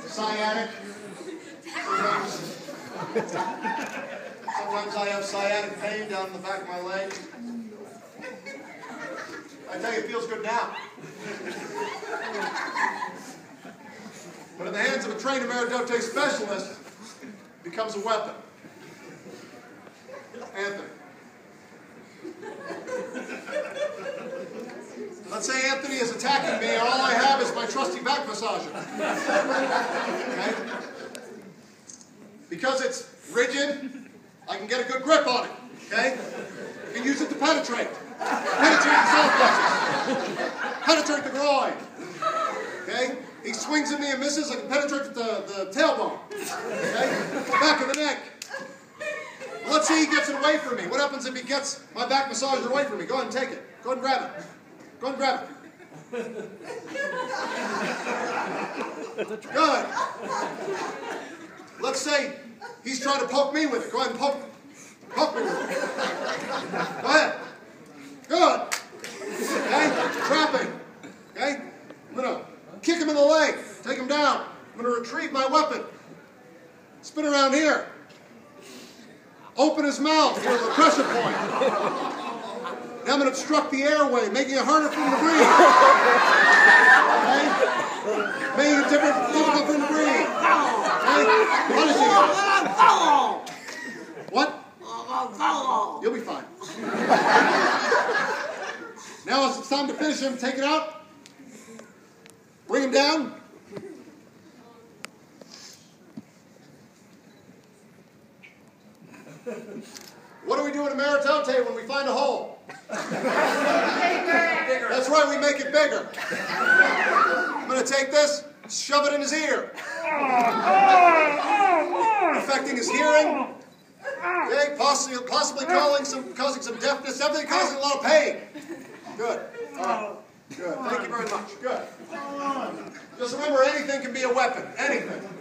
sciatic. Sometimes I have sciatic pain down in the back of my leg. I tell you, it feels good now. But in the hands of a trained Améridote specialist, it becomes a weapon. Anthony. Let's say Anthony is attacking me, and all I have is my trusty back massager. Okay? Because it's rigid, I can get a good grip on it. Okay? I can use it to penetrate. Penetrate the solar plexus. Penetrate the groin. Okay? He swings at me and misses, I can penetrate the tailbone. Okay? Back of the neck. Let's say he gets it away from me. What happens if he gets my back massager away from me? Go ahead and take it. Go ahead and grab it. Go ahead and grab it. Good. Let's say he's trying to poke me with it. Go ahead and poke me with it. Go ahead. Good. Okay? Trapping. Okay? I'm going to kick him in the leg. Take him down. I'm going to retrieve my weapon. Spin around here. Open his mouth here at the pressure point. Now I'm going to obstruct the airway, making it harder for him to breathe. Okay? Making it difficult for him to breathe. Okay? Punishing him. What? You'll be fine. Now it's time to finish him. Take it out. Bring him down. What do we do in Améridote when we find a hole? That's right, we make it bigger. I'm going to take this, shove it in his ear. Affecting his hearing. Okay, possibly causing some deafness, definitely causing a lot of pain. Good. All right. Good. Thank you very much. Good. Just remember, anything can be a weapon. Anything.